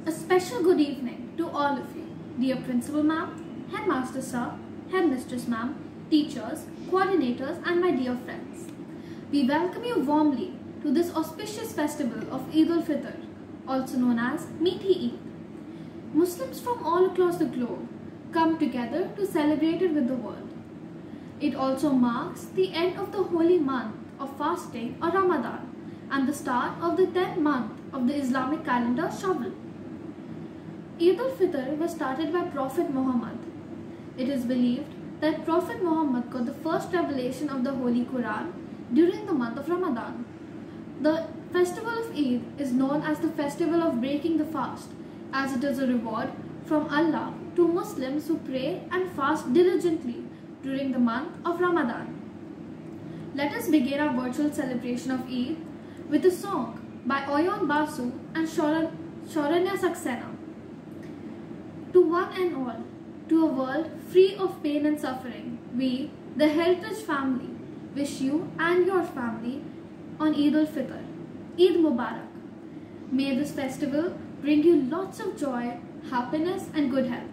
A special good evening to all of you, dear Principal Ma'am, Headmaster Sir, Headmistress Ma'am, teachers, coordinators, and my dear friends. We welcome you warmly to this auspicious festival of Eid ul-Fitr, also known as Meethi Eid. Muslims from all across the globe come together to celebrate it with the world. It also marks the end of the holy month of fasting or Ramadan and the start of the 10th month of the Islamic calendar Shawwal. Eid ul-Fitr was started by Prophet Muhammad. It is believed that Prophet Muhammad got the first revelation of the Holy Quran during the month of Ramadan. The festival of Eid is known as the festival of breaking the fast, as it is a reward from Allah to Muslims who pray and fast diligently during the month of Ramadan. Let us begin our virtual celebration of Eid with a song by Oyon Basu and Sharanya Saxena. To one and all, to a world free of pain and suffering, we, the Heritage family, wish you and your family on Eid ul-Fitr, Eid Mubarak. May this festival bring you lots of joy, happiness and good health.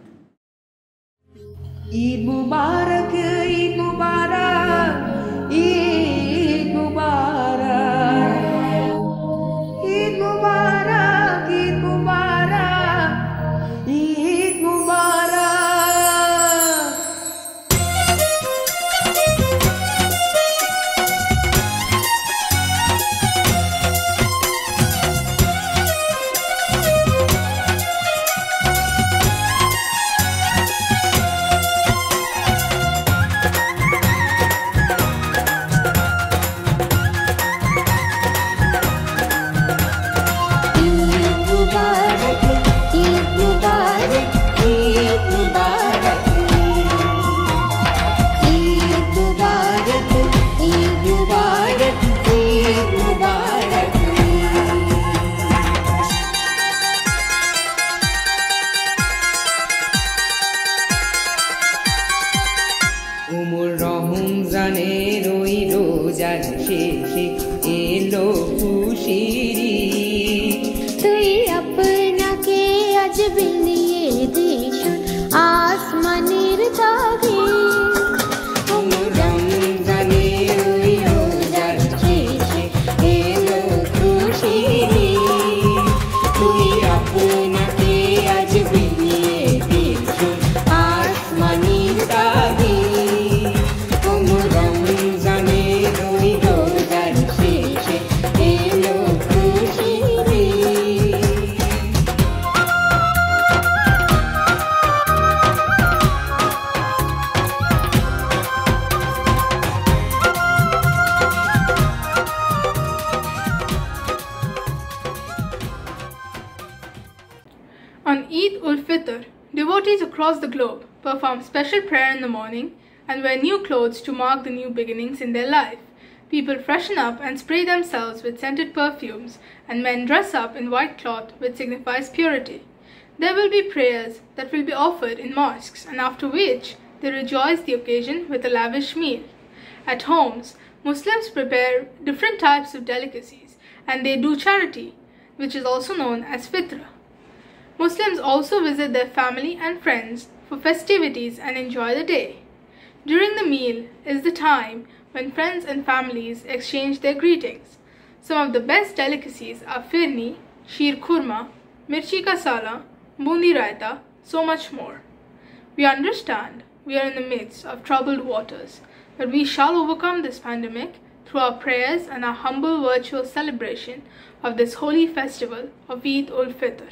Eid Mubarak, Eid Mubarak, Eid Mubarak, Eid Mubarak, Eid Mubarak, Eid Mubarak. On Eid ul-Fitr, devotees across the globe perform special prayer in the morning and wear new clothes to mark the new beginnings in their life. People freshen up and spray themselves with scented perfumes, and men dress up in white cloth which signifies purity. There will be prayers that will be offered in mosques, and after which they rejoice the occasion with a lavish meal. At homes, Muslims prepare different types of delicacies and they do charity, which is also known as fitra. Muslims also visit their family and friends for festivities and enjoy the day. During the meal is the time when friends and families exchange their greetings. Some of the best delicacies are firni, sheer kurma, mirchi ka sala, bundi raita, so much more. We understand we are in the midst of troubled waters, but we shall overcome this pandemic through our prayers and our humble virtual celebration of this holy festival of Eid ul-Fitr.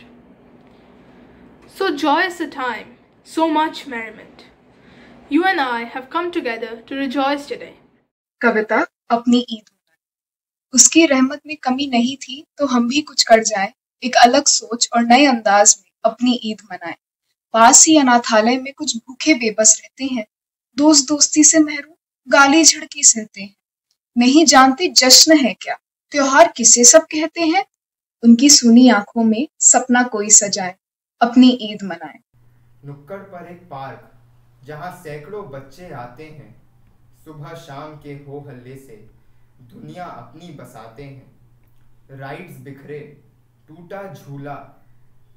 So joyous a time, so much merriment. You and I have come together to rejoice today. कविता अपनी ईद मनाए। उसकी रहमत में कमी नहीं थी तो हम भी कुछ कर जाएं, एक अलग सोच और नए अंदाज में अपनी ईद मनाएं। पास ही अनाथालय में कुछ भूखे बेबस रहते हैं, दोस्त दोस्ती से महरूम, गाली झड़की सहते हैं। नहीं जानते जश्न है क्या, त्योहार किसे सब कहते हैं। उनकी सुनी आंखों में सपना कोई सजाए, अपनी ईद मनाएं। नुक्कड़ पर एक पार्क जहां सैकड़ों बच्चे आते हैं, सुबह शाम के हो हल्ले से दुनिया अपनी बसाते हैं। राइड्स बिखरे, टूटा झूला,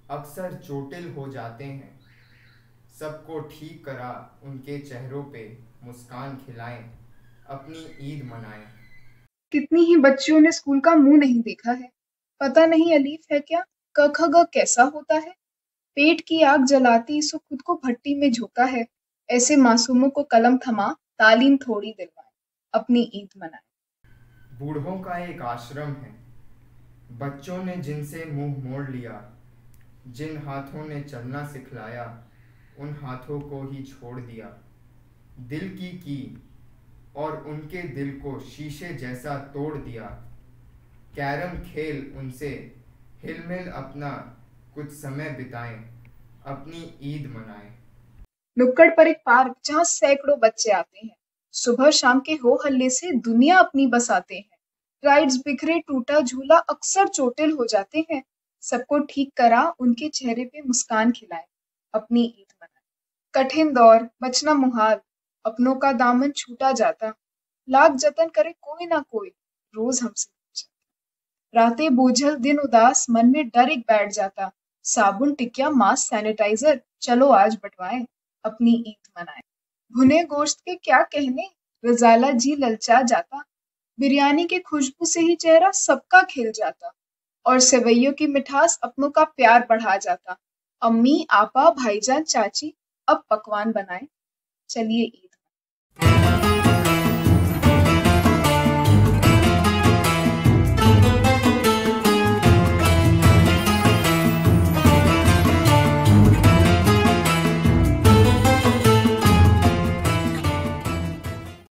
अक्सर चोटिल हो जाते हैं। सबको ठीक करा उनके चेहरों पे मुस्कान खिलाएं, अपनी ईद मनाएं। कितनी ही बच्चियों ने स्कूल का मुंह नहीं देखा है। पता नहीं अलीफ है क्या, क ख ग कैसा होता है। पेट की आग जलाती सो खुद को भट्टी में झोंका है। ऐसे मासूमों को कलम थमा तालीम थोड़ी दिलवाएं, अपनी ईद मनाएं। बूढ़ों का एक आश्रम है, बच्चों ने जिनसे मुंह मोड़ लिया, जिन हाथों ने चलना सिखलाया, उन हाथों को ही छोड़ दिया। दिल की और उनके दिल को शीशे जैसा तोड़ दिया। कैरम खेल उनसे हिलमिल अपना कुछ समय बिताएं, अपनी ईद मनाएं। नुक्कड़ पर एक पार्क जहाँ सैकड़ों बच्चे आते हैं। सुबह शाम के हो हल्ले से दुनिया अपनी बसाते हैं। राइड्स बिखरे टूटा झूला अक्सर चोटिल हो जाते हैं। सबको ठीक करा उनके चेहरे पे मुस्कान खिलाए, अपनी ईद मनाएं। कठिन दौर बचना मुहाल, अपनों का दामन छूटा जाता। लाख जतन करे कोई ना कोई, रोज हमसे पूछा। रातें बोझल दिन उदास, मन में डर एक बैठ जाता। साबुन टिकिया मास्क सैनिटाइजर, चलो आज बंटवाएं, अपनी ईद मनाएं। भुने गोश्त के क्या कहने, रजाला जी ललचा जाता। बिरयानी की खुशबू से ही चेहरा सबका खिल जाता। और सेवइयों की मिठास अपनों का प्यार बढ़ा जाता। अम्मी आपा भाईजान चाची अब पकवान बनाएं, चलिए ईद